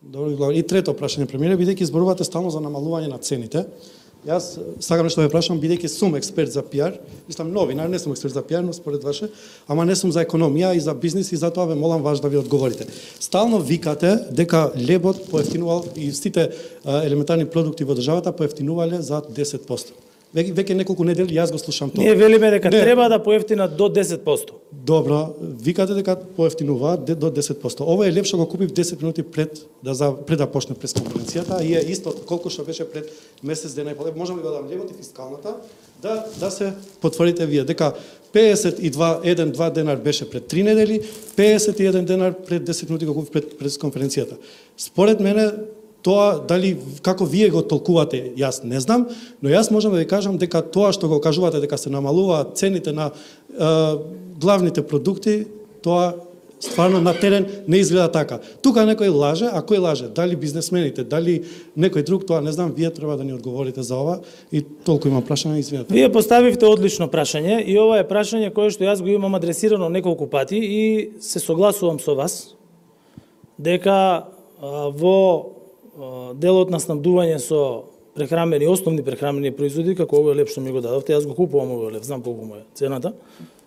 Добро, и трето прашање премиере, бидејќи зборувате стално за намалување на цените. Јас сакам нешто да ве прашам, бидејќи сум експерт за пиар, мислам новинар, не сум експерт за пиар, но според ваше, ама не сум за економија и за бизнис и затоа ве молам ваш да ви одговорите. Стално викате дека лебот поевтинувал и сите елементарни продукти во државата поевтинувале за 10%. Веќе неколку недели јас го слушам тоа. Ние велиме дека треба да поевтинат до 10%. Добро, викате дека поевтинуваат до 10%. Ова е лепшо го купив 10 минути пред да почне пресконференцијата и е исто колку што беше пред месец дена и пол. Можам ли да дам левот и фискалната да се потврдите вие дека 51 денар беше пред 3 недели, 51 денар пред 10 минути го купив пред пресконференцијата. Според мене тоа дали како вие го толкувате, јас не знам, но јас можам да ви кажам дека тоа што го кажувате дека се намалуваат цените на главните продукти, тоа стварно на терен не изгледа така. Тука некој лаже, а кој лаже? Дали бизнесмените, дали некој друг, тоа не знам, вие треба да ни одговорите за ова и толку имам прашање, извинете. Вие поставивте одлично прашање и ова е прашање кое што јас го имам адресирано неколку пати и се согласувам со вас дека во делот на снабдување со основни прехрамбени производи, како овој леб што ми го дадовте, јас го купувам овој леб, знам колку му е цената.